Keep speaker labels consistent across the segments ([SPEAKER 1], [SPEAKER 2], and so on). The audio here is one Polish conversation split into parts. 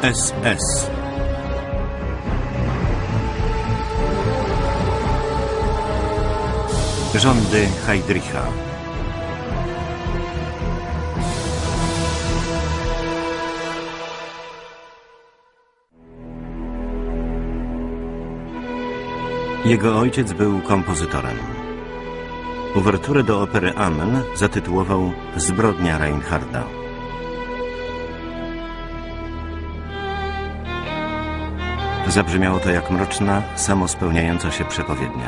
[SPEAKER 1] SS. Rządy Heydricha. Jego ojciec był kompozytorem. Uwerturę do opery Amen zatytułował Zbrodnia Reinharda. Zabrzmiało to jak mroczna, samospełniająca się przepowiednia.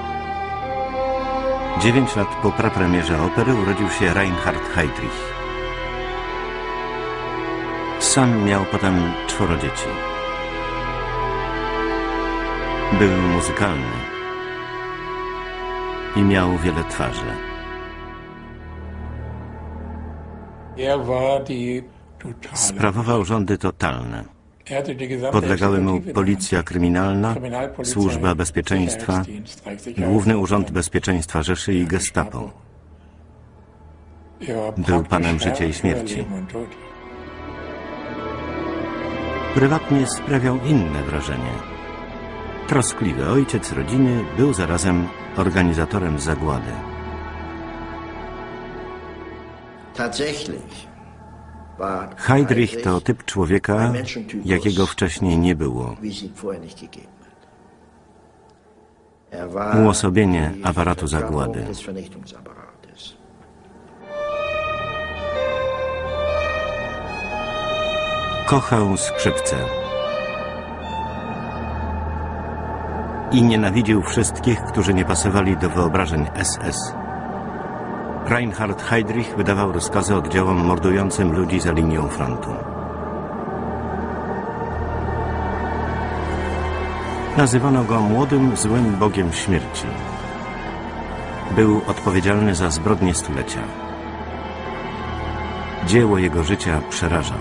[SPEAKER 1] 9 lat po prapremierze opery urodził się Reinhard Heydrich. Sam miał potem 4 dzieci. Był muzykalny i miał wiele twarzy. Sprawował rządy totalne. Podlegały mu policja kryminalna, służba bezpieczeństwa, Główny Urząd Bezpieczeństwa Rzeszy i Gestapo. Był panem życia i śmierci. Prywatnie sprawiał inne wrażenie. Troskliwy ojciec rodziny był zarazem organizatorem zagłady. Heydrich to typ człowieka, jakiego wcześniej nie było. Uosobienie aparatu zagłady. Kochał skrzypce i nienawidził wszystkich, którzy nie pasowali do wyobrażeń SS. Reinhard Heydrich wydawał rozkazy oddziałom mordującym ludzi za linią frontu. Nazywano go młodym, złym bogiem śmierci. Był odpowiedzialny za zbrodnie stulecia. Dzieło jego życia przeraża.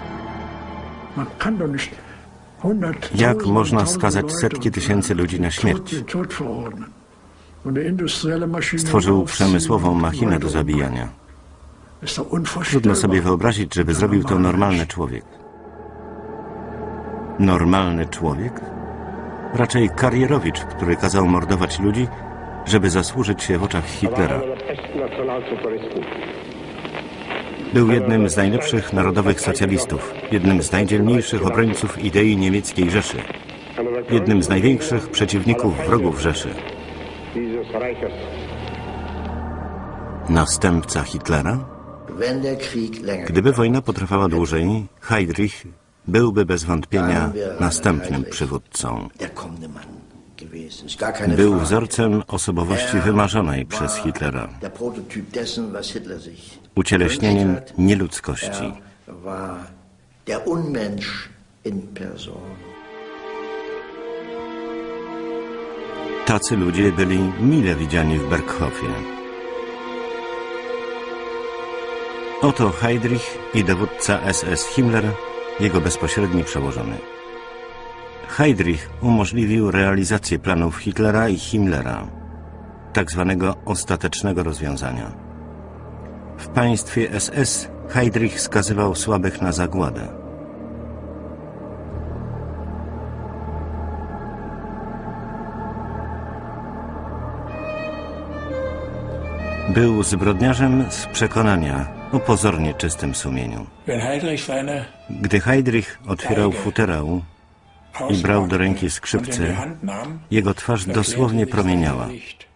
[SPEAKER 1] Jak można skazać setki tysięcy ludzi na śmierć? Stworzył przemysłową machinę do zabijania. Trudno sobie wyobrazić, żeby zrobił to normalny człowiek. Normalny człowiek? Raczej karierowicz, który kazał mordować ludzi, żeby zasłużyć się w oczach Hitlera. Był jednym z najlepszych narodowych socjalistów, jednym z najdzielniejszych obrońców idei niemieckiej Rzeszy, jednym z największych przeciwników wrogów Rzeszy. Następca Hitlera? Gdyby wojna potrwała dłużej, Heydrich byłby bez wątpienia następnym przywódcą. Był wzorcem osobowości wymarzonej przez Hitlera, ucieleśnieniem nieludzkości. Tacy ludzie byli mile widziani w Berghofie. Oto Heydrich i dowódca SS Himmler, jego bezpośredni przełożony. Heydrich umożliwił realizację planów Hitlera i Himmlera, tak zwanego ostatecznego rozwiązania. W państwie SS Heydrich skazywał słabych na zagładę. Był zbrodniarzem z przekonania o pozornie czystym sumieniu. Gdy Heydrich otwierał futerał i brał do ręki skrzypce, jego twarz dosłownie promieniała.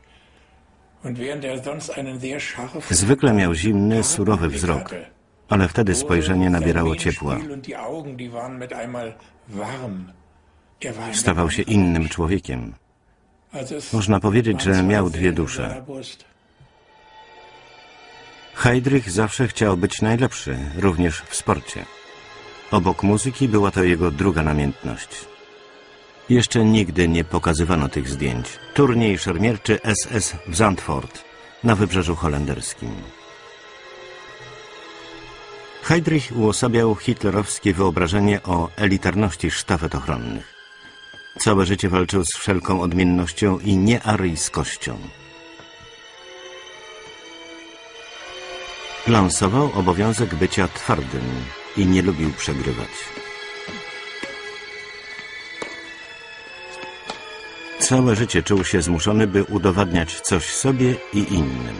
[SPEAKER 1] Zwykle miał zimny, surowy wzrok, ale wtedy spojrzenie nabierało ciepła. Stawał się innym człowiekiem. Można powiedzieć, że miał 2 dusze. Heydrich zawsze chciał być najlepszy, również w sporcie. Obok muzyki była to jego druga namiętność. Jeszcze nigdy nie pokazywano tych zdjęć. Turniej szermierczy SS w Zandvoort, na wybrzeżu holenderskim. Heydrich uosabiał hitlerowskie wyobrażenie o elitarności sztafet ochronnych. Całe życie walczył z wszelką odmiennością i niearyjskością. Lansował obowiązek bycia twardym i nie lubił przegrywać. Całe życie czuł się zmuszony, by udowadniać coś sobie i innym.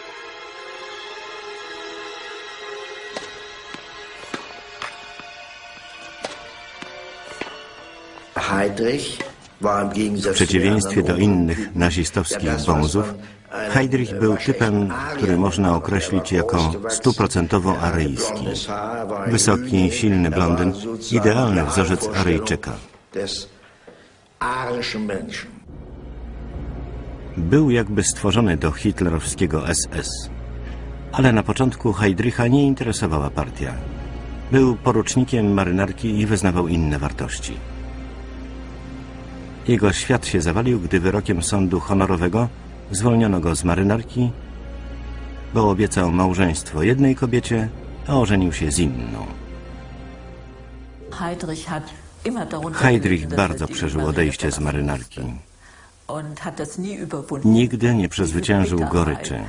[SPEAKER 1] W przeciwieństwie do innych nazistowskich bonzów, Heydrich był typem, który można określić jako stuprocentowo aryjski. Wysoki, silny blondyn, idealny wzorzec Aryjczyka. Był jakby stworzony do hitlerowskiego SS. Ale na początku Heydricha nie interesowała partia. Był porucznikiem marynarki i wyznawał inne wartości. Jego świat się zawalił, gdy wyrokiem sądu honorowego zwolniono go z marynarki, bo obiecał małżeństwo jednej kobiecie, a ożenił się z inną. Heydrich bardzo przeżył odejście z marynarki. Nigdy nie przezwyciężył goryczy.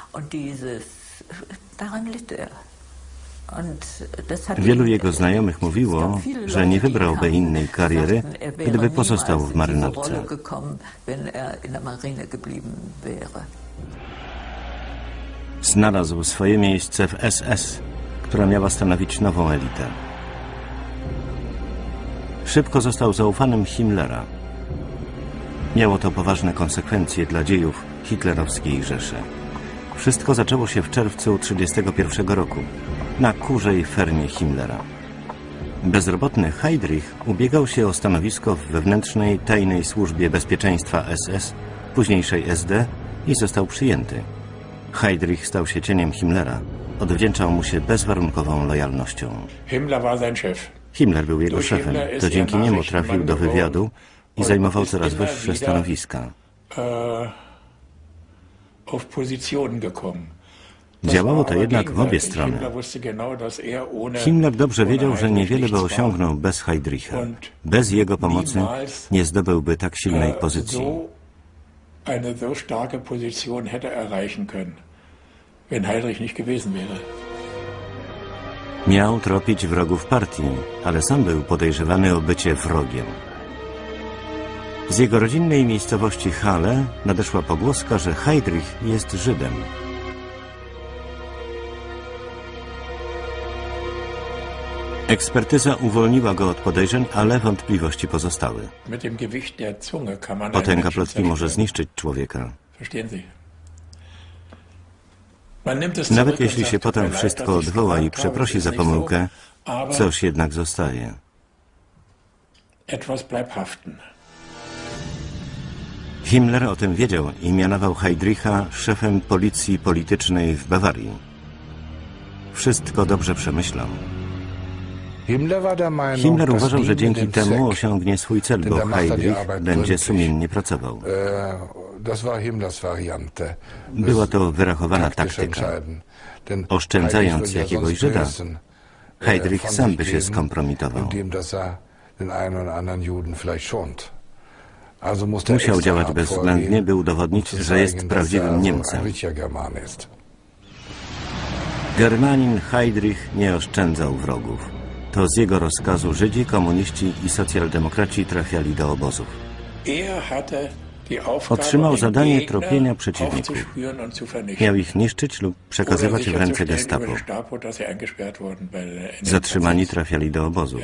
[SPEAKER 1] Wielu jego znajomych mówiło, że nie wybrałby innej kariery, gdyby pozostał w marynarce. Znalazł swoje miejsce w SS, która miała stanowić nową elitę. Szybko został zaufanym Himmlera. Miało to poważne konsekwencje dla dziejów hitlerowskiej Rzeszy. Wszystko zaczęło się w czerwcu 1931 roku na kurzej fermie Himmlera. Bezrobotny Heydrich ubiegał się o stanowisko w wewnętrznej tajnej służbie bezpieczeństwa SS, późniejszej SD, i został przyjęty. Heydrich stał się cieniem Himmlera. Odwdzięczał mu się bezwarunkową lojalnością. Himmler był jego szefem. To dzięki niemu trafił do wywiadu i zajmował coraz wyższe stanowiska. Działało to jednak w obie strony. Himmler dobrze wiedział, że niewiele by osiągnął bez Heydricha. Bez jego pomocy nie zdobyłby tak silnej pozycji. Miał tropić wrogów partii, ale sam był podejrzewany o bycie wrogiem. Z jego rodzinnej miejscowości Halle nadeszła pogłoska, że Heydrich jest Żydem. Ekspertyza uwolniła go od podejrzeń, ale wątpliwości pozostały. Potęga plotki może zniszczyć człowieka. Nawet jeśli się potem wszystko odwoła i przeprosi za pomyłkę, coś jednak zostaje. Himmler o tym wiedział i mianował Heydricha szefem policji politycznej w Bawarii. Wszystko dobrze przemyślał. Himmler uważał, że dzięki temu osiągnie swój cel, bo Heydrich będzie sumiennie pracował. Była to wyrachowana taktyka. Oszczędzając jakiegoś Żyda, Heydrich sam by się skompromitował. Musiał działać bezwzględnie, by udowodnić, że jest prawdziwym Niemcem. Germanin Heydrich nie oszczędzał wrogów. To z jego rozkazu Żydzi, komuniści i socjaldemokraci trafiali do obozów. Otrzymał zadanie tropienia przeciwników. Miał ich niszczyć lub przekazywać w ręce gestapo. Zatrzymani trafiali do obozu.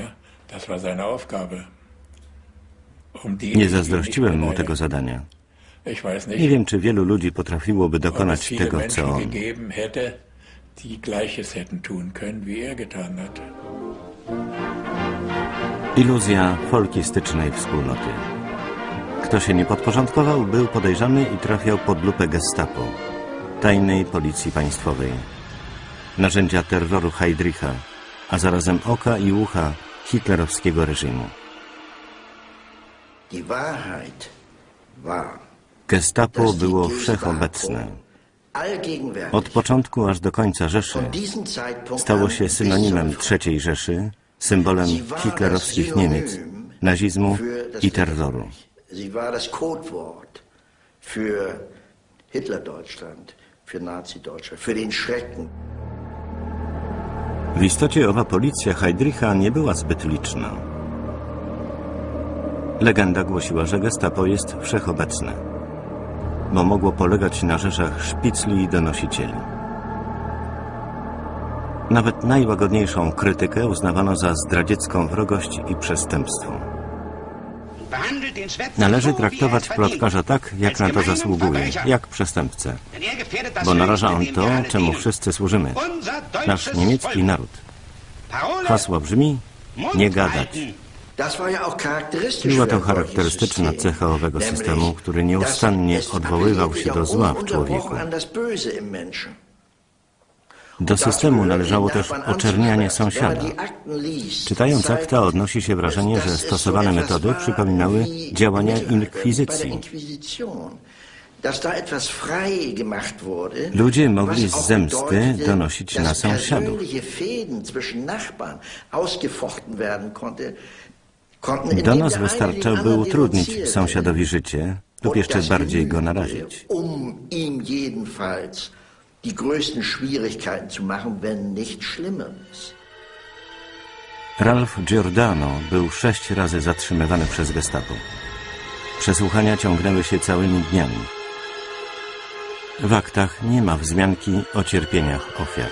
[SPEAKER 1] Nie zazdrościłem mu tego zadania. Nie wiem, czy wielu ludzi potrafiłoby dokonać tego, co on. Iluzja folkistycznej wspólnoty. Kto się nie podporządkował, był podejrzany i trafiał pod lupę gestapo, tajnej policji państwowej. Narzędzia terroru Heydricha, a zarazem oka i ucha hitlerowskiego reżimu. Gestapo było wszechobecne. Od początku aż do końca Rzeszy stało się synonimem III Rzeszy, symbolem hitlerowskich Niemiec, nazizmu i terroru. W istocie owa policja Heydricha nie była zbyt liczna. Legenda głosiła, że gestapo jest wszechobecne, bo mogło polegać na rzeszach szpicli i donosicieli. Nawet najłagodniejszą krytykę uznawano za zdradziecką wrogość i przestępstwo. Należy traktować plotkarza tak, jak na to zasługuje, jak przestępcę, bo naraża on to, czemu wszyscy służymy, nasz niemiecki naród. Hasło brzmi: nie gadać. Była to charakterystyczna cecha owego systemu, który nieustannie odwoływał się do zła w człowieku. Do systemu należało też oczernianie sąsiada. Czytając akta, odnosi się wrażenie, że stosowane metody przypominały działania inkwizycji. Ludzie mogli z zemsty donosić na sąsiadów. Donos wystarczał, by utrudnić sąsiadowi życie lub jeszcze bardziej go narazić.
[SPEAKER 2] Die größten Schwierigkeiten zu machen, wenn nicht Schlimmeres.
[SPEAKER 1] Ralph Giordano był 6 razy zatrzymywany przez gestapo. Przesłuchania ciągnęły się całymi dniami. W aktach nie ma wzmianki o cierpieniach ofiar.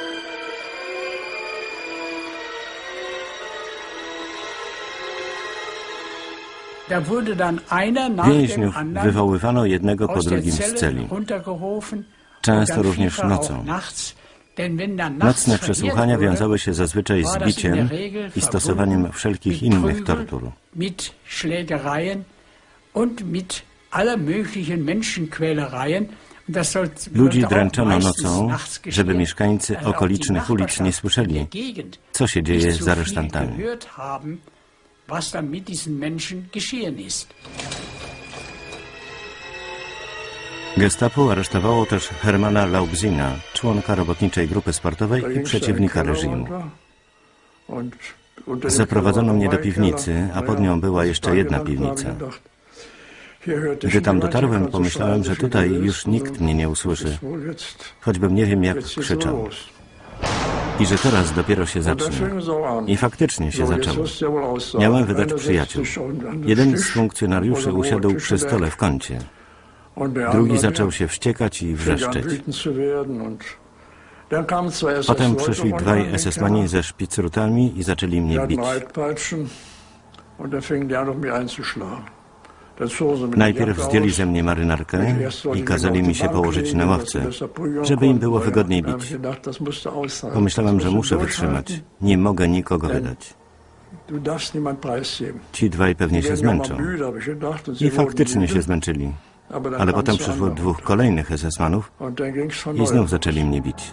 [SPEAKER 1] Więźniów wywoływano jednego po drugim z celi. Często również nocą. Nocne przesłuchania wiązały się zazwyczaj z biciem i stosowaniem wszelkich innych tortur. Ludzi dręczono nocą, żeby mieszkańcy okolicznych ulic nie słyszeli, co się dzieje z aresztantami. Gestapo aresztowało też Hermana Laubzina, członka robotniczej grupy sportowej i przeciwnika reżimu. Zaprowadzono mnie do piwnicy, a pod nią była jeszcze jedna piwnica. Gdy tam dotarłem, pomyślałem, że tutaj już nikt mnie nie usłyszy, choćbym nie wiem jak krzyczał. I że teraz dopiero się zacznie. I faktycznie się zaczęło. Miałem wydać przyjaciół. Jeden z funkcjonariuszy usiadł przy stole w kącie. Drugi zaczął się wściekać i wrzeszczeć. Potem przyszli dwaj SS-mani ze szpicrutami i zaczęli mnie bić. Najpierw zdjęli ze mnie marynarkę i kazali mi się położyć na ławce, żeby im było wygodniej bić. Pomyślałem, że muszę wytrzymać. Nie mogę nikogo wydać. Ci dwaj pewnie się zmęczą. I faktycznie się zmęczyli. Ale potem przyszło 2 kolejnych SS-manów i znów zaczęli mnie bić.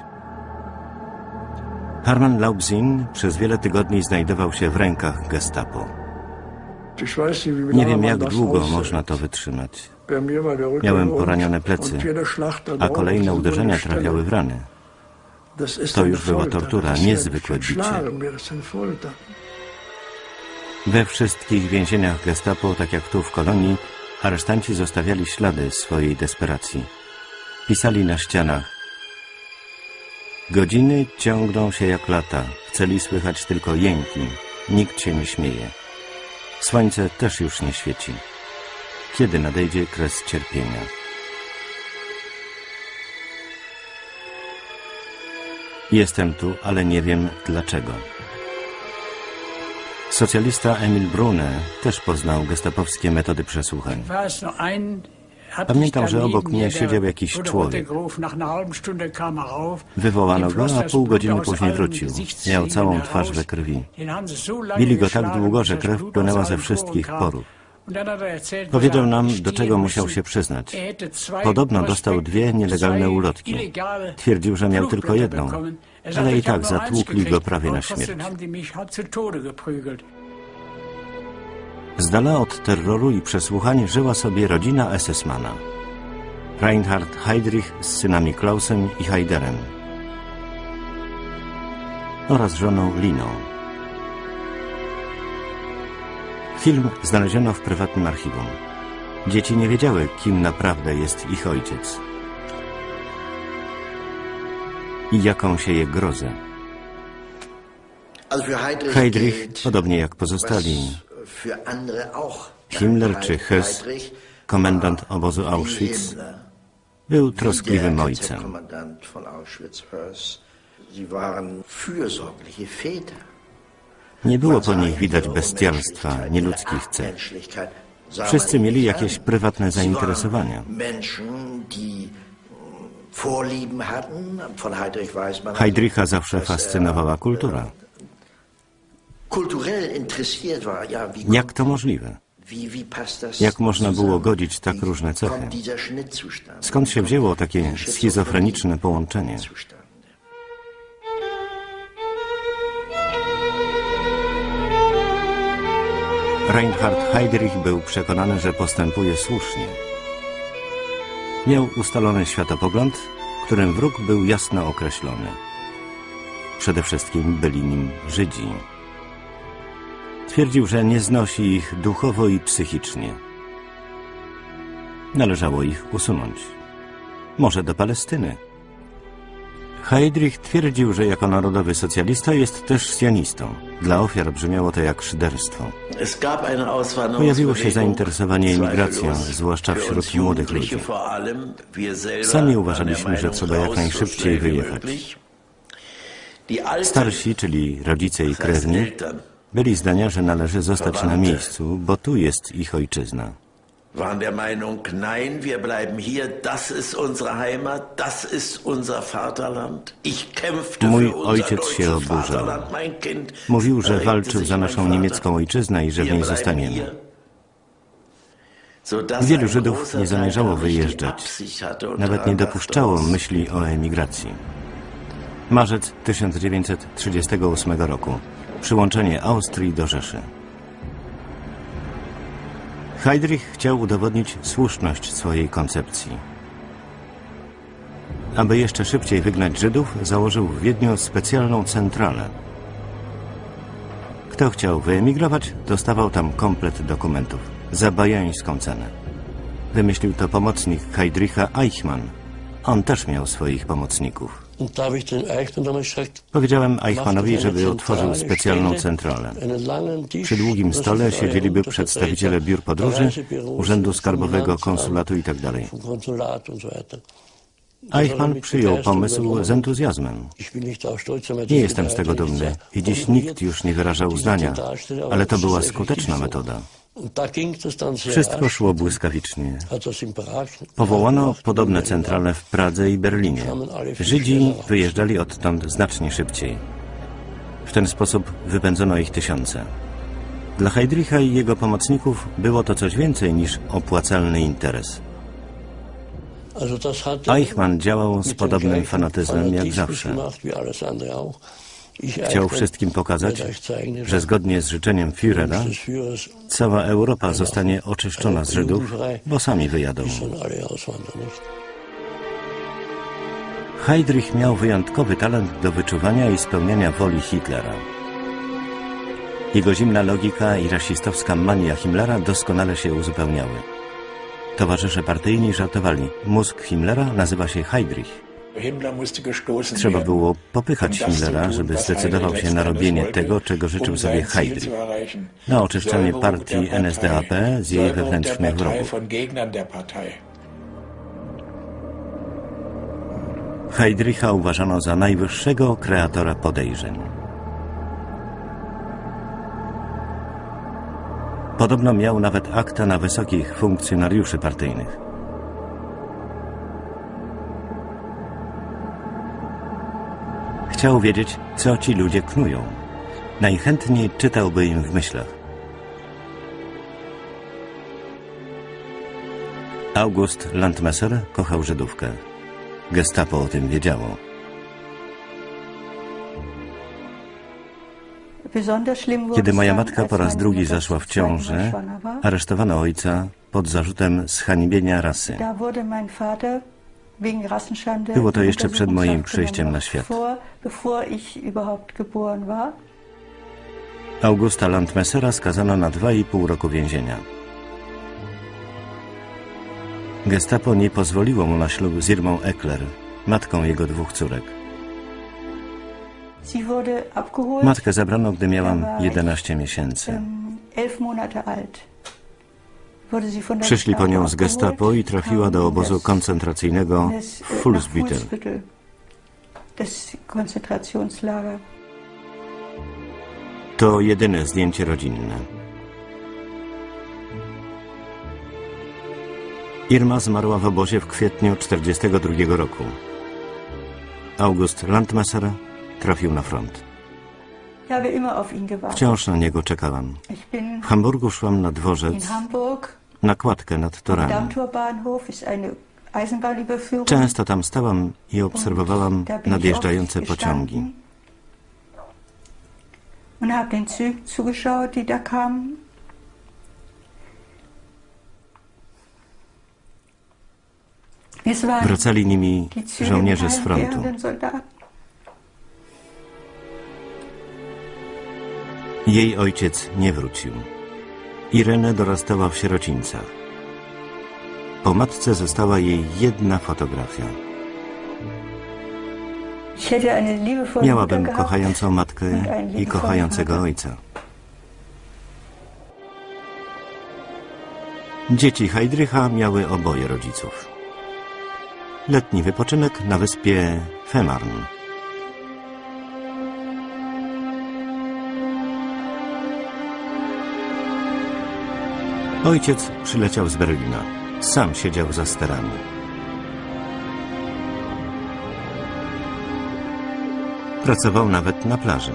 [SPEAKER 1] Herman Laubzin przez wiele tygodni znajdował się w rękach gestapo. Nie wiem, jak długo można to wytrzymać. Miałem poranione plecy, a kolejne uderzenia trafiały w rany. To już była tortura, niezwykłe bicie. We wszystkich więzieniach gestapo, tak jak tu w kolonii, aresztanci zostawiali ślady swojej desperacji. Pisali na ścianach: godziny ciągną się jak lata, w celi słychać tylko jęki, nikt się nie śmieje. Słońce też już nie świeci. Kiedy nadejdzie kres cierpienia? Jestem tu, ale nie wiem dlaczego. Socjalista Emil Brune też poznał gestapowskie metody przesłuchań. Pamiętam, że obok mnie siedział jakiś człowiek. Wywołano go, a pół godziny później wrócił. Miał całą twarz we krwi. Bili go tak długo, że krew płynęła ze wszystkich porów. Powiedział nam, do czego musiał się przyznać. Podobno dostał 2 nielegalne ulotki. Twierdził, że miał tylko jedną, ale i tak zatłukli go prawie na śmierć. Z dala od terroru i przesłuchań żyła sobie rodzina SS-mana. Reinhard Heydrich z synami Klausem i Heiderem oraz żoną Liną. Film znaleziono w prywatnym archiwum. Dzieci nie wiedziały, kim naprawdę jest ich ojciec i jaką sieje grozę. Heydrich, podobnie jak pozostali, Himmler czy Hess, komendant obozu Auschwitz, był troskliwym ojcem. Nie było po nich widać bestialstwa, nieludzkich cech. Wszyscy mieli jakieś prywatne zainteresowania. Heydricha zawsze fascynowała kultura. Jak to możliwe? Jak można było godzić tak różne cechy? Skąd się wzięło takie schizofreniczne połączenie? Reinhard Heydrich był przekonany, że postępuje słusznie. Miał ustalony światopogląd, w którym wróg był jasno określony. Przede wszystkim byli nim Żydzi. Twierdził, że nie znosi ich duchowo i psychicznie. Należało ich usunąć. Może do Palestyny. Heydrich twierdził, że jako narodowy socjalista jest też sionistą. Dla ofiar brzmiało to jak szyderstwo. Pojawiło się zainteresowanie emigracją, zwłaszcza wśród młodych ludzi. Sami uważaliśmy, że trzeba jak najszybciej wyjechać. Starsi, czyli rodzice i krewni, byli zdania, że należy zostać na miejscu, bo tu jest ich ojczyzna.
[SPEAKER 3] Waren der Meinung, nein, wir bleiben hier, das ist unsere Heimat, das ist unser Vaterland. Ich kämpfte für unser deutsches Vaterland, mein Kind.
[SPEAKER 1] Mówił, że walczył za naszą niemiecką ojczyznę i że w niej zostaniemy. Wielu Żydów nie zamierzało wyjeżdżać. Nawet nie dopuszczało myśli o emigracji. Marzec 1938 roku. Przyłączenie Austrii do Rzeszy. Heydrich chciał udowodnić słuszność swojej koncepcji. Aby jeszcze szybciej wygnać Żydów, założył w Wiedniu specjalną centralę. Kto chciał wyemigrować, dostawał tam komplet dokumentów za bajańską cenę. Wymyślił to pomocnik Heydricha Eichmann. On też miał swoich pomocników. Powiedziałem Eichmannowi, żeby otworzył specjalną centralę. Przy długim stole siedzieliby przedstawiciele biur podróży, Urzędu Skarbowego, konsulatu itd. Eichmann przyjął pomysł z entuzjazmem. Nie jestem z tego dumny i dziś nikt już nie wyraża uznania, ale to była skuteczna metoda. Wszystko szło błyskawicznie. Powołano podobne centrale w Pradze i Berlinie. Żydzi wyjeżdżali odtąd znacznie szybciej. W ten sposób wypędzono ich tysiące. Dla Heydricha i jego pomocników było to coś więcej niż opłacalny interes. Eichmann działał z podobnym fanatyzmem jak zawsze. Chciał wszystkim pokazać, że zgodnie z życzeniem Führera cała Europa zostanie oczyszczona z Żydów, bo sami wyjadą. Heydrich miał wyjątkowy talent do wyczuwania i spełniania woli Hitlera. Jego zimna logika i rasistowska mania Himmlera doskonale się uzupełniały. Towarzysze partyjni żartowali, mózg Himmlera nazywa się Heydrich. Trzeba było popychać Himmlera, żeby zdecydował się na robienie tego, czego życzył sobie Heydrich. Na oczyszczanie partii NSDAP z jej wewnętrznych wrogów. Heydricha uważano za najwyższego kreatora podejrzeń. Podobno miał nawet akta na wysokich funkcjonariuszy partyjnych. Chciał wiedzieć, co ci ludzie knują. Najchętniej czytałby im w myślach. August Landmesser kochał Żydówkę. Gestapo o tym wiedziało. Kiedy moja matka po raz drugi zaszła w ciążę, aresztowano ojca pod zarzutem zhańbienia rasy. Było to jeszcze przed moim przyjściem na świat. Augusta Landmessera skazano na 2,5 roku więzienia. Gestapo nie pozwoliło mu na ślub z Irmą Eckler, matką jego 2 córek. Matkę zabrano, gdy miałam 11 miesięcy. Przyszli po nią z gestapo i trafiła do obozu koncentracyjnego w Fuhlsbüttel. To jedyne zdjęcie rodzinne. Irma zmarła w obozie w kwietniu 1942 roku. August Landmesser trafił na front. Wciąż na niego czekałam. W Hamburgu szłam na dworzec, na kładkę nad torami. Często tam stałam i obserwowałam nadjeżdżające pociągi. Wracali nimi żołnierze z frontu. Jej ojciec nie wrócił. Irene dorastała w sierocińcach. Po matce została jej jedna fotografia. Miałabym kochającą matkę i kochającego ojca. Dzieci Heydricha miały oboje rodziców. Letni wypoczynek na wyspie Fehmarn. Ojciec przyleciał z Berlina. Sam siedział za sterami. Pracował nawet na plaży.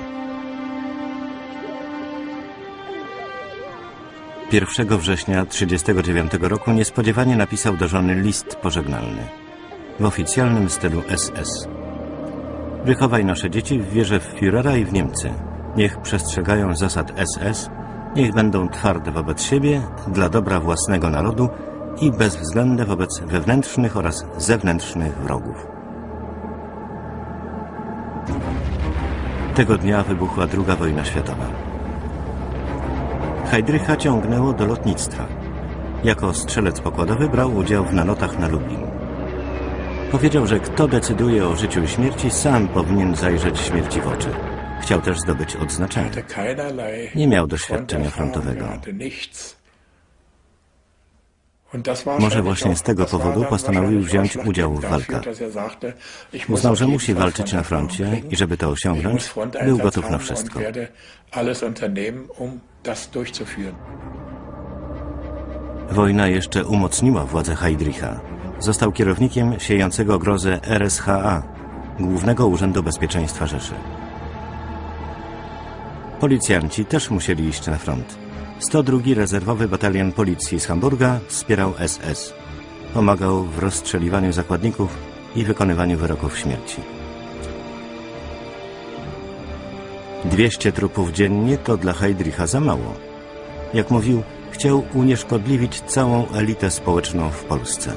[SPEAKER 1] 1 września 1939 roku niespodziewanie napisał do żony list pożegnalny w oficjalnym stylu SS. Wychowaj nasze dzieci w wierze w Führera i w Niemcy. Niech przestrzegają zasad SS, niech będą twarde wobec siebie, dla dobra własnego narodu i bezwzględne wobec wewnętrznych oraz zewnętrznych wrogów. Tego dnia wybuchła II wojna światowa. Heydricha ciągnęło do lotnictwa. Jako strzelec pokładowy brał udział w nalotach na Lublin. Powiedział, że kto decyduje o życiu i śmierci, sam powinien zajrzeć śmierci w oczy. Chciał też zdobyć odznaczenie. Nie miał doświadczenia frontowego. Może właśnie z tego powodu postanowił wziąć udział w walkach. Uznał, że musi walczyć na froncie i żeby to osiągnąć, był gotów na wszystko. Wojna jeszcze umocniła władzę Heydricha. Został kierownikiem siejącego grozę RSHA, Głównego Urzędu Bezpieczeństwa Rzeszy. Policjanci też musieli iść na front. 102 Rezerwowy Batalion Policji z Hamburga wspierał SS. Pomagał w rozstrzeliwaniu zakładników i wykonywaniu wyroków śmierci. 200 trupów dziennie to dla Heydricha za mało. Jak mówił, chciał unieszkodliwić całą elitę społeczną w Polsce.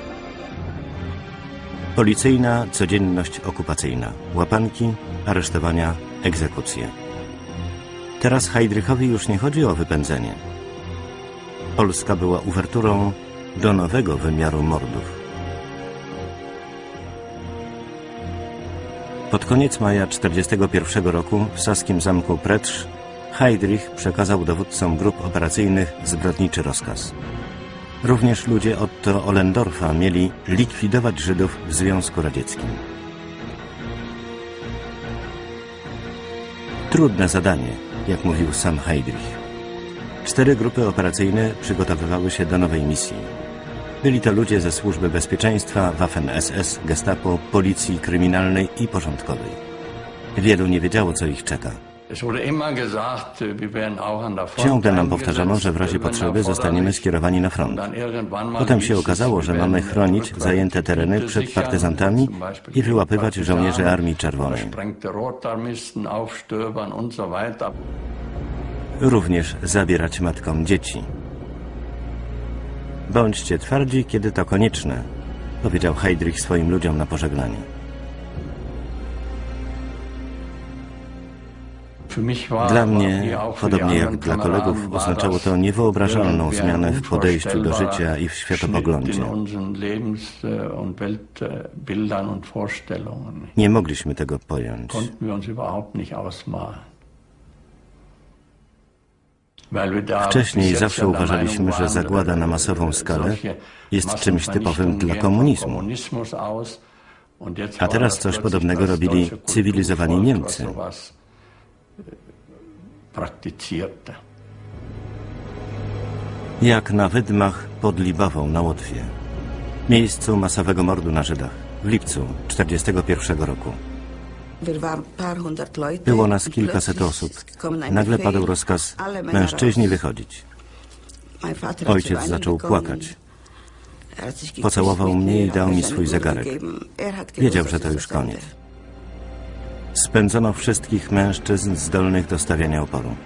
[SPEAKER 1] Policyjna codzienność okupacyjna. Łapanki, aresztowania, egzekucje. Teraz Heydrichowi już nie chodzi o wypędzenie. Polska była uwerturą do nowego wymiaru mordów. Pod koniec maja 1941 roku w saskim zamku Pretrz Heydrich przekazał dowódcom grup operacyjnych zbrodniczy rozkaz. Również ludzie Otto Ollendorfa mieli likwidować Żydów w Związku Radzieckim. Trudne zadanie, jak mówił sam Heydrich. 4 grupy operacyjne przygotowywały się do nowej misji. Byli to ludzie ze Służby Bezpieczeństwa, Waffen-SS, Gestapo, Policji Kryminalnej i Porządkowej. Wielu nie wiedziało, co ich czeka. Ciągle nam powtarzano, że w razie potrzeby zostaniemy skierowani na front. Potem się okazało, że mamy chronić zajęte tereny przed partyzantami i wyłapywać żołnierzy Armii Czerwonej. Również zabierać matkom dzieci. Bądźcie twardzi, kiedy to konieczne, powiedział Heydrich swoim ludziom na pożegnanie. Dla mnie, podobnie jak dla kolegów, oznaczało to niewyobrażalną zmianę w podejściu do życia i w światopoglądzie. Nie mogliśmy tego pojąć. Wcześniej zawsze uważaliśmy, że zagłada na masową skalę jest czymś typowym dla komunizmu. A teraz coś podobnego robili cywilizowani Niemcy. Jak na wydmach pod Libawą na Łotwie, miejscu masowego mordu na Żydach, w lipcu 1941 roku. Było nas kilkaset osób. Nagle padł rozkaz: mężczyźni wychodzić. Ojciec zaczął płakać. Pocałował mnie i dał mi swój zegarek. Wiedział, że to już koniec. Spędzono wszystkich mężczyzn zdolnych do stawiania oporu.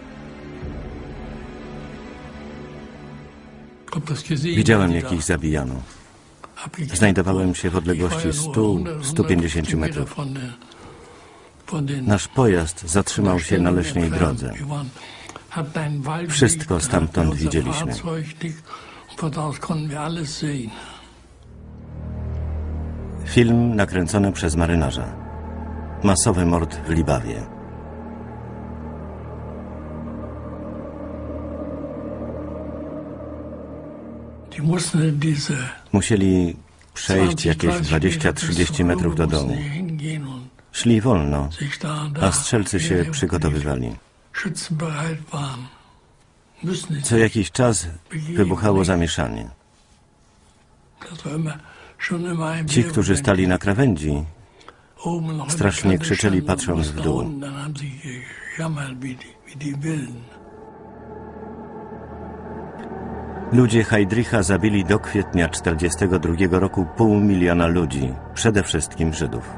[SPEAKER 1] Widziałem, jak ich zabijano. Znajdowałem się w odległości 100–150 metrów. Nasz pojazd zatrzymał się na leśnej drodze. Wszystko stamtąd widzieliśmy. Film nakręcony przez marynarza. Masowy mord w Libawie. Musieli przejść jakieś 20–30 metrów do domu. Szli wolno, a strzelcy się przygotowywali. Co jakiś czas wybuchało zamieszanie. Ci, którzy stali na krawędzi, strasznie krzyczeli, patrząc w dół. Ludzie Heydricha zabili do kwietnia 1942 roku 500 000 ludzi, przede wszystkim Żydów.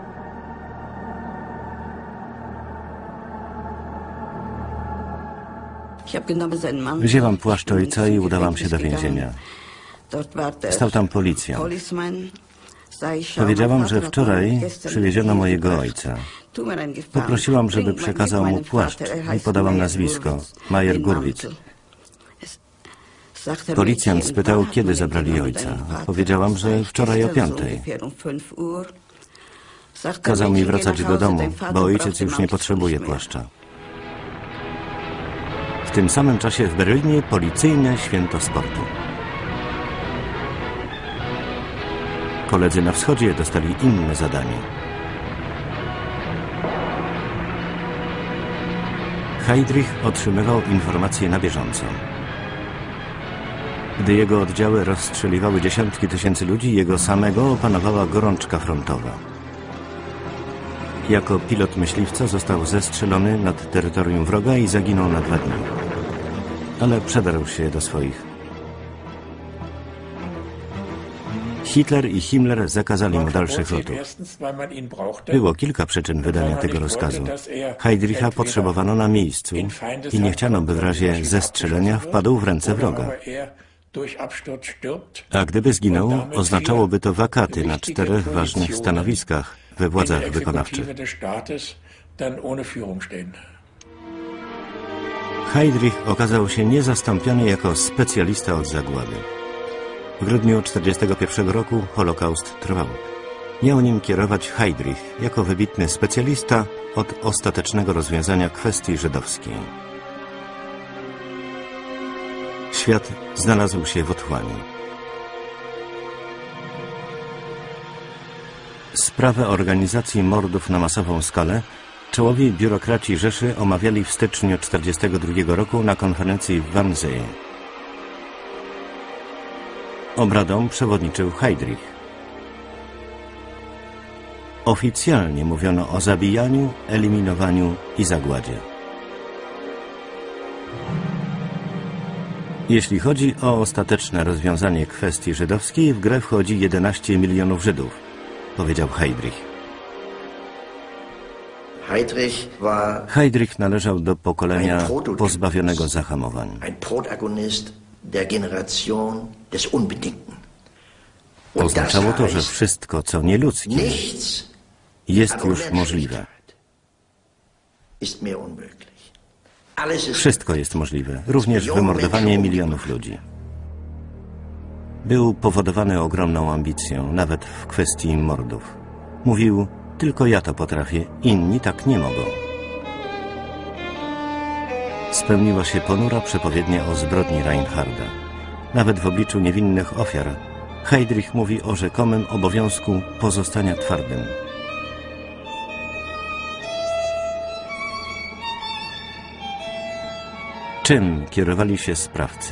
[SPEAKER 1] Wzięłam płaszcz ojca i udałam się do więzienia. Stał tam policjant. Powiedziałam, że wczoraj przywieziono mojego ojca. Poprosiłam, żeby przekazał mu płaszcz i podałam nazwisko: Majer Gurwitz. Policjant spytał, kiedy zabrali ojca. Powiedziałam, że wczoraj o 5:00. Kazał mi wracać do domu, bo ojciec już nie potrzebuje płaszcza. W tym samym czasie w Berlinie policyjne święto sportu. Koledzy na wschodzie dostali inne zadanie. Heydrich otrzymywał informacje na bieżąco. Gdy jego oddziały rozstrzeliwały dziesiątki tysięcy ludzi, jego samego opanowała gorączka frontowa. Jako pilot myśliwca został zestrzelony nad terytorium wroga i zaginął na 2 dni. Ale przedarł się do swoich. Hitler i Himmler zakazali mu dalszych lotów. Było kilka przyczyn wydania tego rozkazu. Heydricha potrzebowano na miejscu i nie chciano, by w razie zestrzelenia wpadł w ręce wroga. A gdyby zginął, oznaczałoby to wakaty na 4 ważnych stanowiskach we władzach wykonawczych. Heydrich okazał się niezastąpiony jako specjalista od zagłady. W grudniu 1941 roku Holokaust trwał. Miał nim kierować Heydrich jako wybitny specjalista od ostatecznego rozwiązania kwestii żydowskiej. Świat znalazł się w otchłani. Sprawę organizacji mordów na masową skalę czołowi biurokraci Rzeszy omawiali w styczniu 1942 roku na konferencji w Wannsee. Obradom przewodniczył Heydrich. Oficjalnie mówiono o zabijaniu, eliminowaniu i zagładzie. Jeśli chodzi o ostateczne rozwiązanie kwestii żydowskiej, w grę wchodzi 11 milionów Żydów, powiedział Heydrich. Heydrich należał do pokolenia pozbawionego zahamowań. Oznaczało to, że wszystko, co nieludzkie, jest już możliwe. Wszystko jest możliwe, również wymordowanie milionów ludzi. Był powodowany ogromną ambicją, nawet w kwestii mordów. Mówił: tylko ja to potrafię, inni tak nie mogą. spełniła się ponura przepowiednia o zbrodni Reinharda. Nawet w obliczu niewinnych ofiar Heydrich mówi o rzekomym obowiązku pozostania twardym. Czym kierowali się sprawcy?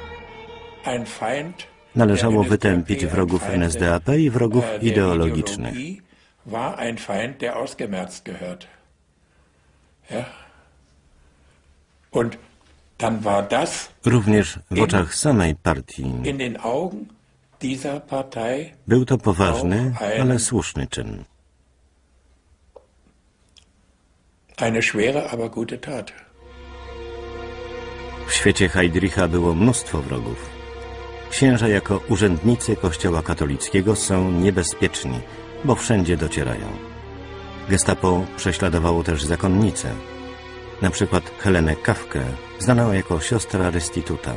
[SPEAKER 1] Należało wytępić wrogów NSDAP i wrogów ideologicznych. Również w oczach samej partii był to poważny, ale słuszny czyn. W świecie Heydricha było mnóstwo wrogów. Księża jako urzędnicy Kościoła katolickiego są niebezpieczni, bo wszędzie docierają. Gestapo prześladowało też zakonnice. Na przykład Helenę Kafkę, znaną jako siostra Restituta.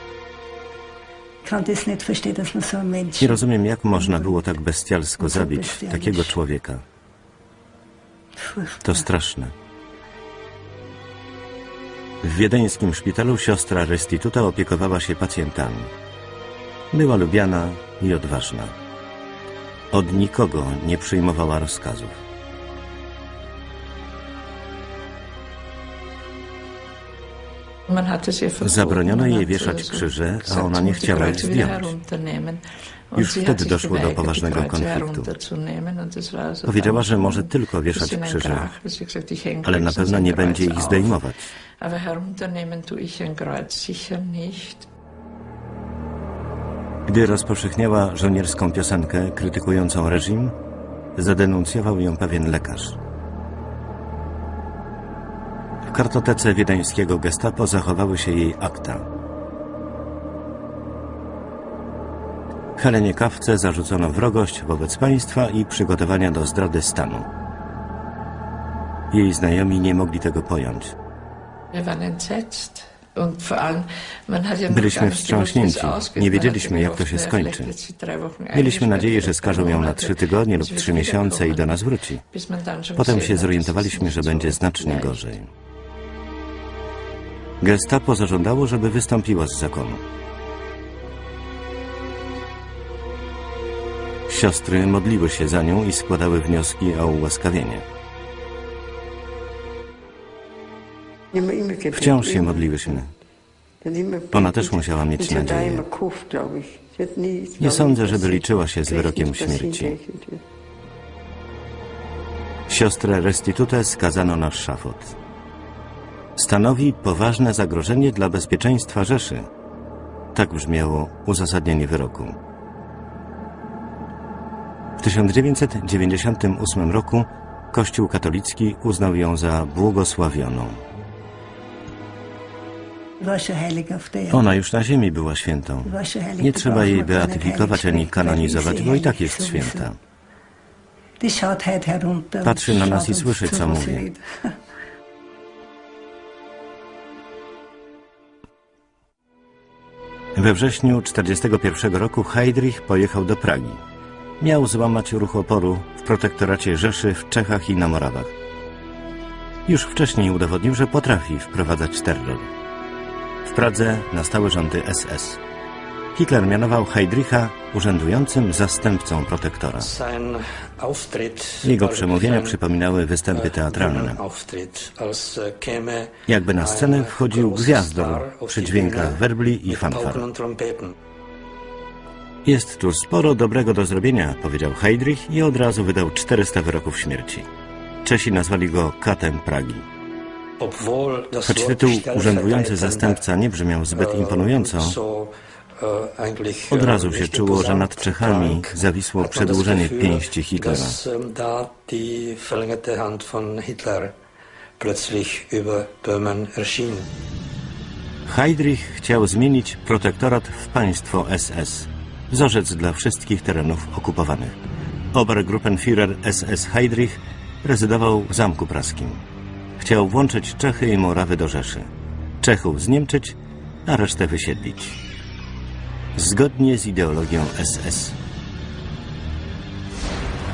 [SPEAKER 1] Nie rozumiem, jak można było tak bestialsko zabić takiego człowieka. To straszne. W wiedeńskim szpitalu siostra Restituta opiekowała się pacjentami. Była lubiana i odważna. Od nikogo nie przyjmowała rozkazów. Zabroniono jej wieszać krzyże, a ona nie chciała ich zdjąć. Już wtedy doszło do poważnego konfliktu. Powiedziała, że może tylko wieszać krzyże, ale na pewno nie będzie ich zdejmować. Gdy rozpowszechniała żołnierską piosenkę krytykującą reżim, zadenuncjował ją pewien lekarz. W kartotece wiedeńskiego gestapo zachowały się jej akta. Helenie Kafce zarzucono wrogość wobec państwa i przygotowania do zdrady stanu. Jej znajomi nie mogli tego pojąć. Byliśmy wstrząśnięci. Nie wiedzieliśmy, jak to się skończy. Mieliśmy nadzieję, że skażą ją na 3 tygodnie lub 3 miesiące i do nas wróci. Potem się zorientowaliśmy, że będzie znacznie gorzej. Gestapo zażądało, żeby wystąpiła z zakonu. Siostry modliły się za nią i składały wnioski o ułaskawienie. Wciąż się modliłyśmy. Ona też musiała mieć nadzieję. Nie sądzę, żeby liczyła się z wyrokiem śmierci. Siostrę Restitutę skazano na szafot. Stanowi poważne zagrożenie dla bezpieczeństwa Rzeszy. Tak brzmiało uzasadnienie wyroku. W 1998 roku Kościół katolicki uznał ją za błogosławioną. Ona już na ziemi była świętą. Nie trzeba jej beatyfikować ani kanonizować, bo i tak jest święta. Patrzy na nas i słyszy, co mówię. We wrześniu 1941 roku Heydrich pojechał do Pragi. Miał złamać ruch oporu w protektoracie Rzeszy w Czechach i na Morawach. Już wcześniej udowodnił, że potrafi wprowadzać terror. W Pradze nastały rządy SS. Hitler mianował Heydricha urzędującym zastępcą protektora. Jego przemówienia przypominały występy teatralne. Jakby na scenę wchodził gwiazdor przy dźwiękach werbli i fanfar. Jest tu sporo dobrego do zrobienia, powiedział Heydrich i od razu wydał 400 wyroków śmierci. Czesi nazwali go katem Pragi. Choć tytuł urzędujący zastępca nie brzmiał zbyt imponująco, od razu się czuło, że nad Czechami zawisło przedłużenie pięści Hitlera. Heydrich chciał zmienić protektorat w państwo SS, wzorzec dla wszystkich terenów okupowanych. Obergruppenführer SS Heydrich rezydował w Zamku Praskim. Chciał włączyć Czechy i Morawy do Rzeszy, Czechów zniemczyć, a resztę wysiedlić. Zgodnie z ideologią SS.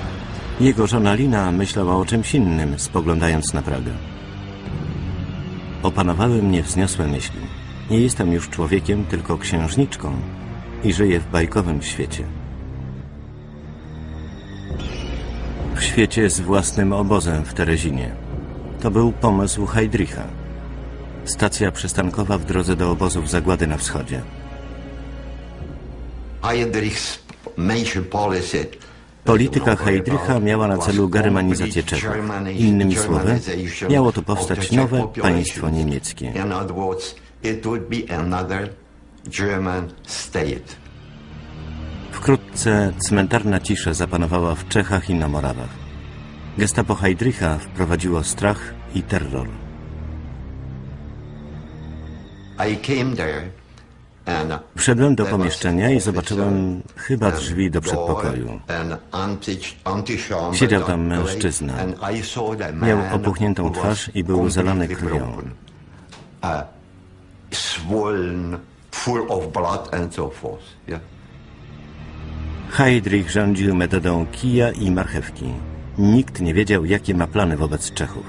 [SPEAKER 1] Jego żona Lina myślała o czymś innym, spoglądając na Pragę. Opanowały mnie wzniosłe myśli. Nie jestem już człowiekiem, tylko księżniczką i żyję w bajkowym świecie. W świecie z własnym obozem w Terezinie. To był pomysł Heydricha. Stacja przystankowa w drodze do obozów zagłady na wschodzie. Polityka Heydricha miała na celu germanizację Czechów. Innymi słowy, miało tu powstać nowe państwo niemieckie. Wkrótce cmentarna cisza zapanowała w Czechach i na Morawach. Gestapo Heydricha wprowadziło strach i terror. Wszedłem do pomieszczenia i zobaczyłem chyba drzwi do przedpokoju. Siedział tam mężczyzna. Miał opuchniętą twarz i był zalany krwią. Heydrich rządził metodą kija i marchewki. Nikt nie wiedział, jakie ma plany wobec Czechów.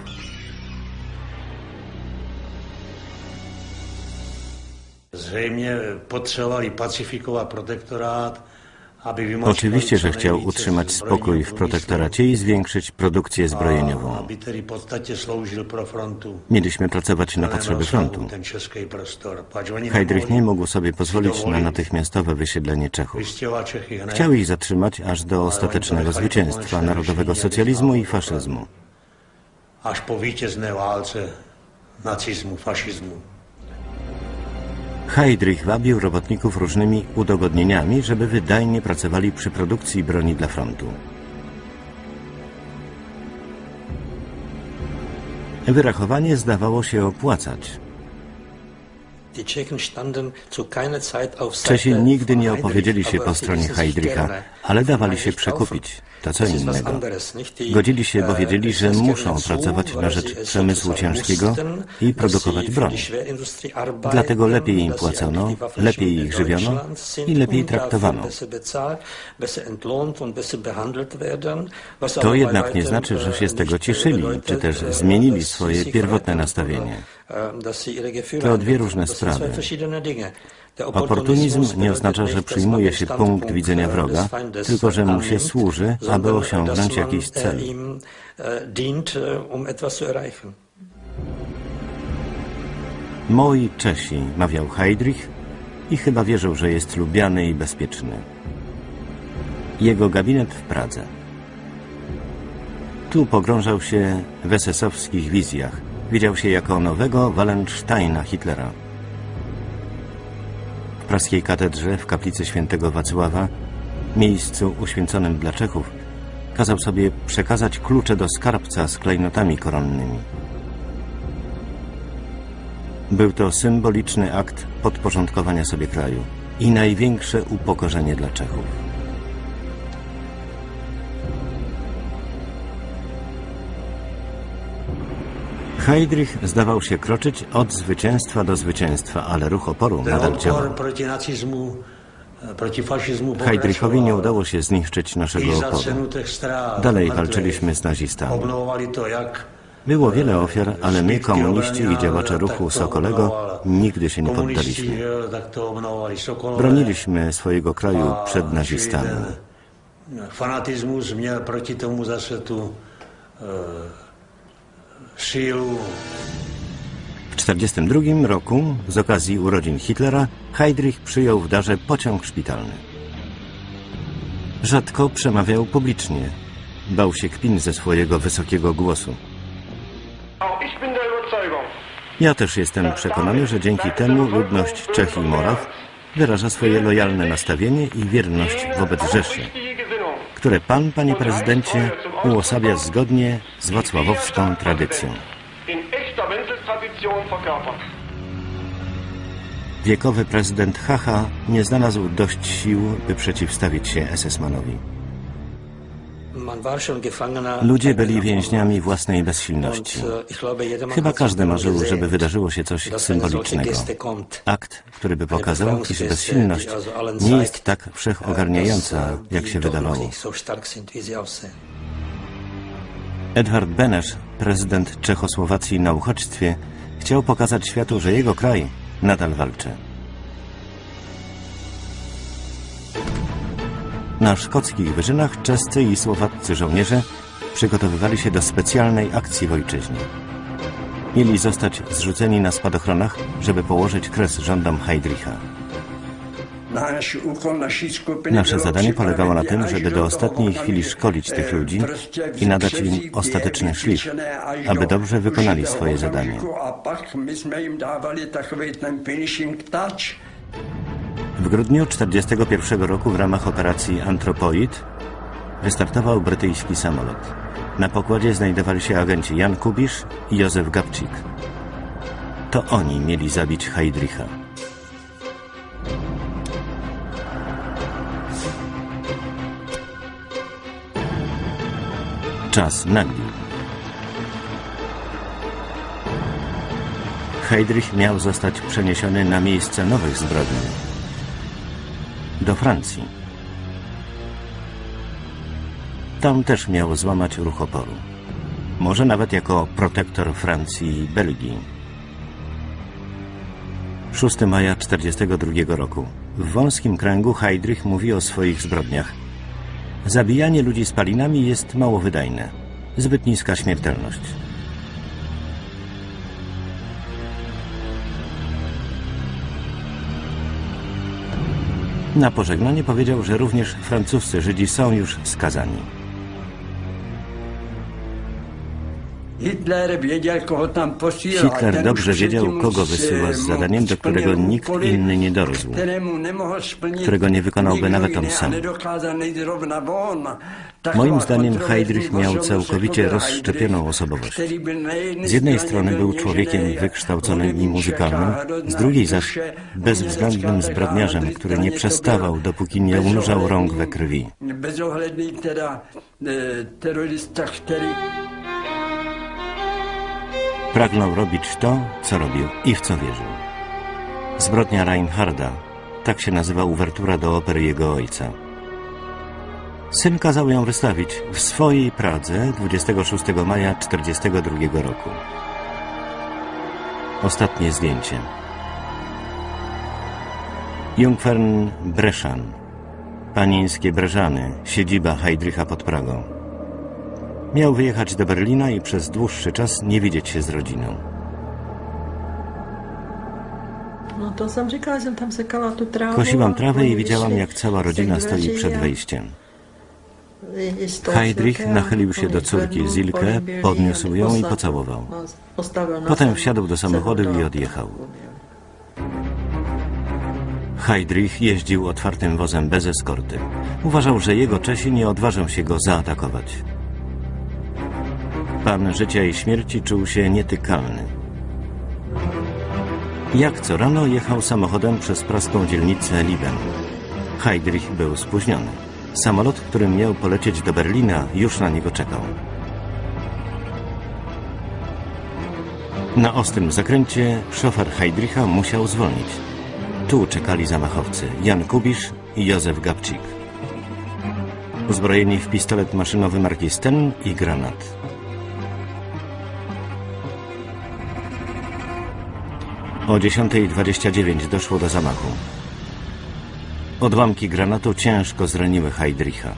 [SPEAKER 1] Oczywiście, że chciał utrzymać spokój w protektoracie i zwiększyć produkcję zbrojeniową. Mieliśmy pracować na potrzeby frontu. Heydrich nie mógł sobie pozwolić na natychmiastowe wysiedlenie Czechów. Chciał ich zatrzymać aż do ostatecznego zwycięstwa narodowego socjalizmu i faszyzmu.
[SPEAKER 4] Aż po wiecznej walce nazizmu, faszyzmu.
[SPEAKER 1] Heydrich wabił robotników różnymi udogodnieniami, żeby wydajnie pracowali przy produkcji broni dla frontu. Wyrachowanie zdawało się opłacać. Czesi nigdy nie opowiedzieli się po stronie Heydricha, ale dawali się przekupić. To co innego. Godzili się, bo wiedzieli, że muszą pracować na rzecz przemysłu ciężkiego i produkować broń. Dlatego lepiej im płacono, lepiej ich żywiono i lepiej traktowano. To jednak nie znaczy, że się z tego cieszyli, czy też zmienili swoje pierwotne nastawienie. To dwie różne sprawy. Oportunizm nie oznacza, że przyjmuje się punkt widzenia wroga, tylko że mu się służy, aby osiągnąć jakiś cel. Moi Czesi, mawiał Heydrich i chyba wierzył, że jest lubiany i bezpieczny. Jego gabinet w Pradze. Tu pogrążał się w esesowskich wizjach. Widział się jako nowego Wallensteina Hitlera. W praskiej katedrze w kaplicy świętego Wacława, miejscu uświęconym dla Czechów, kazał sobie przekazać klucze do skarbca z klejnotami koronnymi. Był to symboliczny akt podporządkowania sobie kraju i największe upokorzenie dla Czechów. Heydrich zdawał się kroczyć od zwycięstwa do zwycięstwa, ale ruch oporu nadal działał. Heydrichowi nie udało się zniszczyć naszego oporu. Dalej walczyliśmy z nazistami. Było wiele ofiar, ale my, komuniści i działacze ruchu Sokolego, nigdy się nie poddaliśmy. Broniliśmy swojego kraju przed nazistami.
[SPEAKER 4] Fanatyzmus miał proti tomu zase tu siłę.
[SPEAKER 1] W 1942 roku, z okazji urodzin Hitlera, Heydrich przyjął w darze pociąg szpitalny. Rzadko przemawiał publicznie. Bał się kpin ze swojego wysokiego głosu. Ja też jestem przekonany, że dzięki temu ludność Czech i Moraw wyraża swoje lojalne nastawienie i wierność wobec Rzeszy, które pan, panie prezydencie, uosabia zgodnie z wacławowską tradycją. Wiekowy prezydent Hacha nie znalazł dość sił, by przeciwstawić się SS-manowi. Ludzie byli więźniami własnej bezsilności. Chyba każdy marzył, żeby wydarzyło się coś symbolicznego. Akt, który by pokazał, iż bezsilność nie jest tak wszechogarniająca, jak się wydawało. Edvard Beneš, prezydent Czechosłowacji na uchodźstwie, Chciał pokazać światu, że jego kraj nadal walczy. Na szkockich wyżynach czescy i słowaccy żołnierze przygotowywali się do specjalnej akcji w ojczyźnie. Mieli zostać zrzuceni na spadochronach, żeby położyć kres rządom Heydricha. Nasze zadanie polegało na tym, żeby do ostatniej chwili szkolić tych ludzi i nadać im ostateczny szlif, aby dobrze wykonali swoje zadanie. W grudniu 1941 roku w ramach operacji Anthropoid wystartował brytyjski samolot. Na pokładzie znajdowali się agenci Jan Kubisz i Józef Gabčík. To oni mieli zabić Heydricha. Czas naglił. Heydrich miał zostać przeniesiony na miejsce nowych zbrodni. Do Francji. Tam też miał złamać ruch oporu. Może nawet jako protektor Francji i Belgii. 6 maja 1942 roku. W wąskim kręgu Heydrich mówi o swoich zbrodniach. Zabijanie ludzi spalinami jest mało wydajne. Zbyt niska śmiertelność. Na pożegnanie powiedział, że również francuscy Żydzi są już skazani. Hitler dobrze wiedział, kogo wysyła z zadaniem, do którego nikt inny nie dorósł, którego nie wykonałby nawet on sam. Moim zdaniem Heydrich miał całkowicie rozszczepioną osobowość. Z jednej strony był człowiekiem wykształconym i muzykalnym, z drugiej zaś bezwzględnym zbrodniarzem, który nie przestawał, dopóki nie unurzał rąk we krwi. Pragnął robić to, co robił i w co wierzył. Zbrodnia Reinharda, tak się nazywa uwertura do opery jego ojca. Syn kazał ją wystawić w swojej Pradze 26 maja 1942 roku. Ostatnie zdjęcie. Jungfern-Breschan, panieńskie Breżany, siedziba Heydricha pod Pragą. Miał wyjechać do Berlina i przez dłuższy czas nie widzieć się z rodziną. Kosiłam trawę i widziałam, jak cała rodzina stoi przed wejściem. Heydrich nachylił się do córki Zilke, podniósł ją i pocałował. Potem wsiadł do samochodu i odjechał. Heydrich jeździł otwartym wozem bez eskorty. Uważał, że jego Czesi nie odważą się go zaatakować. Pan życia i śmierci czuł się nietykalny. Jak co rano jechał samochodem przez praską dzielnicę Liben. Heydrich był spóźniony. Samolot, którym miał polecieć do Berlina, już na niego czekał. Na ostrym zakręcie szofer Heydricha musiał zwolnić. Tu czekali zamachowcy Jan Kubisz i Józef Gabčík. Uzbrojeni w pistolet maszynowy marki Sten i granat. O 10:29 doszło do zamachu. Odłamki granatu ciężko zraniły Heydricha.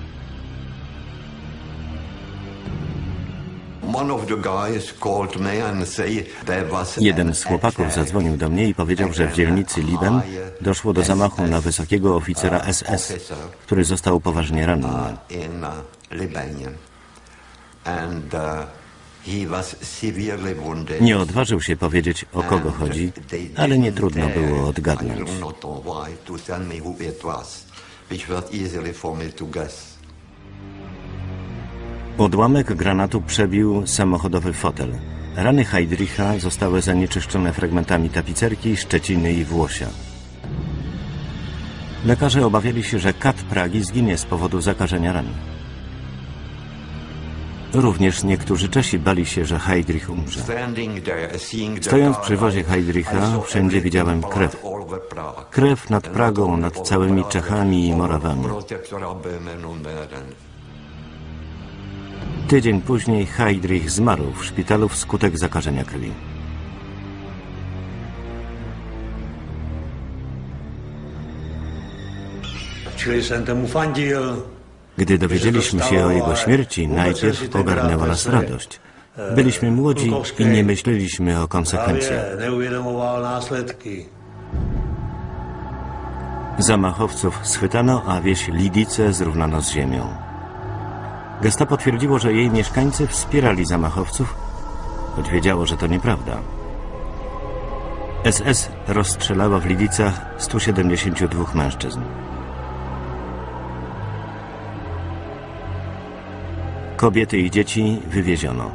[SPEAKER 1] Jeden z chłopaków zadzwonił do mnie i powiedział, że w dzielnicy Liben doszło do zamachu na wysokiego oficera SS, który został poważnie ranny. Nie odważył się powiedzieć, o kogo chodzi, ale nie trudno było odgadnąć. Odłamek granatu przebił samochodowy fotel. Rany Heydricha zostały zanieczyszczone fragmentami tapicerki, szczeciny i włosia. Lekarze obawiali się, że kat Pragi zginie z powodu zakażenia ran. Również niektórzy Czesi bali się, że Heydrich umrze. Stojąc przy wozie Heydricha, wszędzie widziałem krew. Krew nad Pragą, nad całymi Czechami i Morawami. Tydzień później Heydrich zmarł w szpitalu wskutek zakażenia krwi. Gdy dowiedzieliśmy się o jego śmierci, najpierw ogarnęła nas radość. Byliśmy młodzi i nie myśleliśmy o konsekwencjach. Zamachowców schwytano, a wieś Lidice zrównano z ziemią. Gestapo twierdziło, że jej mieszkańcy wspierali zamachowców, choć wiedziało, że to nieprawda. SS rozstrzelała w Lidicach 172 mężczyzn. Kobiety i dzieci wywieziono.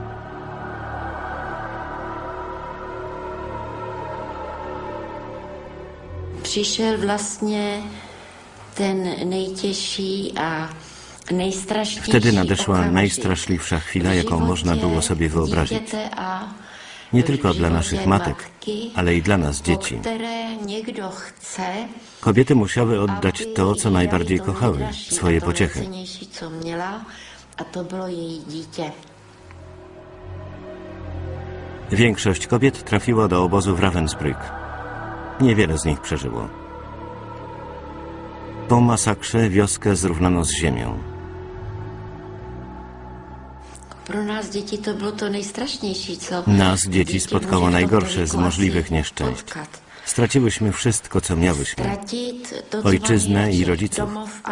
[SPEAKER 5] Přišel vlastně ten nejtěžší a nejstrašnější.
[SPEAKER 1] Wtedy nadeszła najstraszliwsza chwila, jaką można było sobie wyobrazić. Nie tylko dla naszych matek, ale i dla nas, dzieci. Kobiety musiały oddać to, co najbardziej kochały, swoje pociechy. Większość kobiet trafiła do obozu w Ravensbrück. Niewiele z nich przeżyło. Po masakrze wioskę zrównano z ziemią. Nas, dzieci, spotkało najgorsze z możliwych nieszczęść. Straciłyśmy wszystko, co miałyśmy. Ojczyznę i rodziców.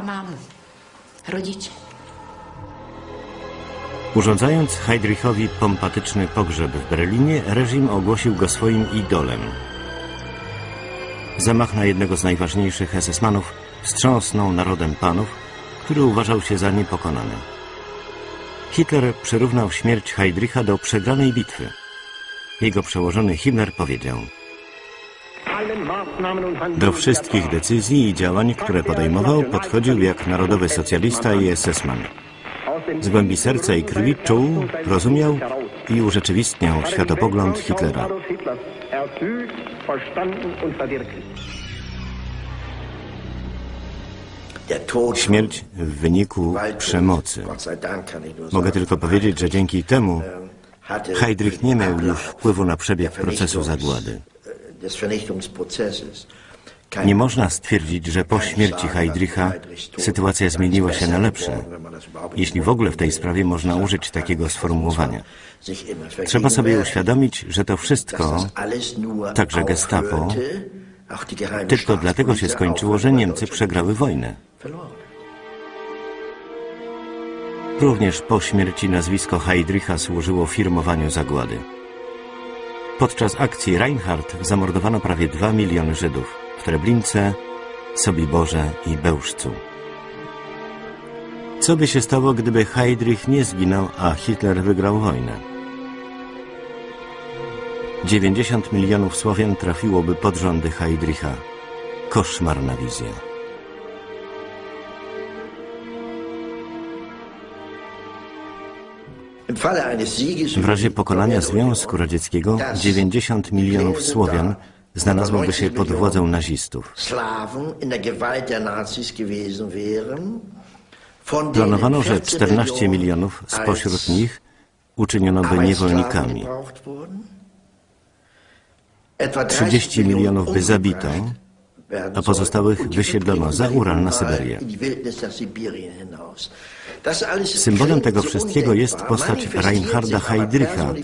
[SPEAKER 1] Urządzając Heydrichowi pompatyczny pogrzeb w Berlinie, reżim ogłosił go swoim idolem. Zamach na jednego z najważniejszych SS-manów wstrząsnął narodem panów, który uważał się za niepokonany. Hitler przyrównał śmierć Heydricha do przegranej bitwy. Jego przełożony Himmler powiedział: do wszystkich decyzji i działań, które podejmował, podchodził jak narodowy socjalista i SS-man. Z głębi serca i krwi czuł, rozumiał i urzeczywistniał światopogląd Hitlera. Śmierć w wyniku przemocy. Mogę tylko powiedzieć, że dzięki temu Heydrich nie miał już wpływu na przebieg procesu zagłady. Nie można stwierdzić, że po śmierci Heydricha sytuacja zmieniła się na lepsze, jeśli w ogóle w tej sprawie można użyć takiego sformułowania. Trzeba sobie uświadomić, że to wszystko, także Gestapo, tylko dlatego się skończyło, że Niemcy przegrały wojnę. Również po śmierci nazwisko Heydricha służyło firmowaniu zagłady. Podczas akcji Reinhardt zamordowano prawie 2 miliony Żydów w Treblince, Sobiborze i Bełżcu. Co by się stało, gdyby Heydrich nie zginął, a Hitler wygrał wojnę? 90 milionów Słowian trafiłoby pod rządy Heydricha. Koszmarna wizja. W razie pokonania Związku Radzieckiego 90 milionów Słowian znalazłoby się pod władzą nazistów. Planowano, że 14 milionów spośród nich uczyniono by niewolnikami. 30 milionów by zabito, a pozostałych wysiedlono za Ural na Syberię. Symbolem tego wszystkiego jest postać Reinharda Heydricha,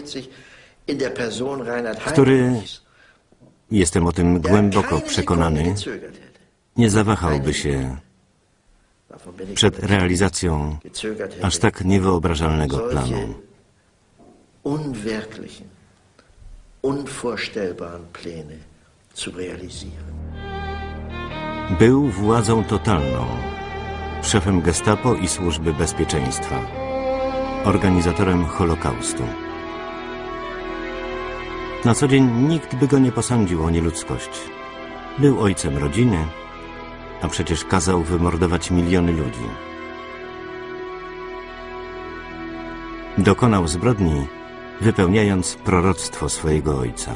[SPEAKER 1] który, jestem o tym głęboko przekonany, nie zawahałby się przed realizacją aż tak niewyobrażalnego planu. Był władzą totalną, szefem Gestapo i Służby Bezpieczeństwa, organizatorem Holokaustu. Na co dzień nikt by go nie posądził o nieludzkość. Był ojcem rodziny, a przecież kazał wymordować miliony ludzi. Dokonał zbrodni, wypełniając proroctwo swojego ojca.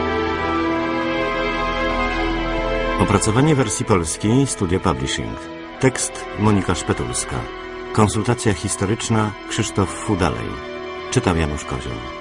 [SPEAKER 1] Opracowanie wersji polskiej Studio Publishing. Tekst Monika Szpetulska. Konsultacja historyczna Krzysztof Fudalej. Czytał Janusz Kozioł.